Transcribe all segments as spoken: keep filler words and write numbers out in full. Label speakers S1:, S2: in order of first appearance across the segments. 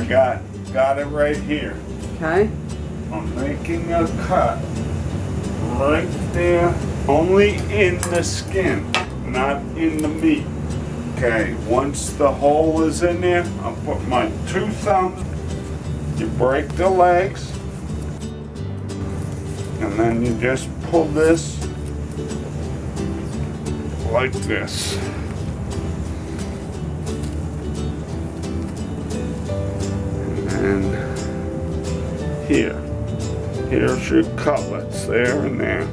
S1: I got got it right here.
S2: Okay.
S1: I'm making a cut right there, only in the skin, not in the meat. Okay, once the hole is in there, I'll put my two thumbs, you break the legs, and then you just pull this like this. And here, here's your cutlets, there and there.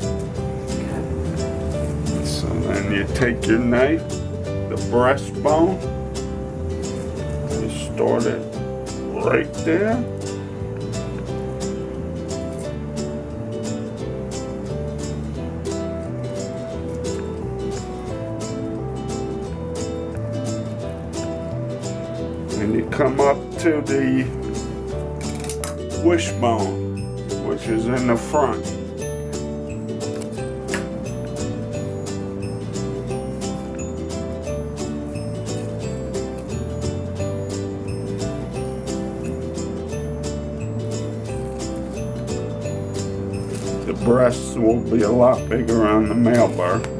S1: So then you take your knife, the breastbone, you start it right there. And you come up to the wishbone, which is in the front. The breasts will be a lot bigger on the male bird.